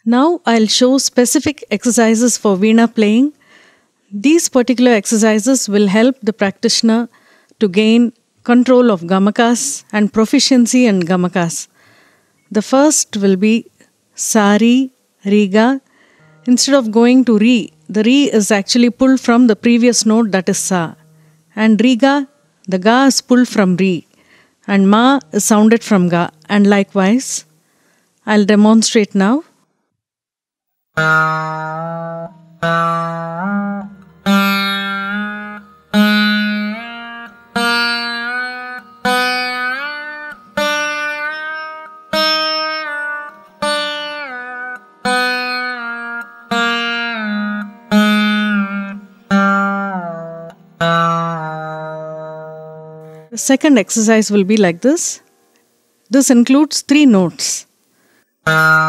Now I'll show specific exercises for Veena playing. These particular exercises will help the practitioner to gain control of gamakas and proficiency in gamakas. The first will be Sari, Riga. Instead of going to Ri, the Ri is actually pulled from the previous note, that is Sa. And Riga, the Ga is pulled from Ri. And Ma is sounded from Ga. And likewise, I'll demonstrate now. The second exercise will be like this. This includes 3 notes.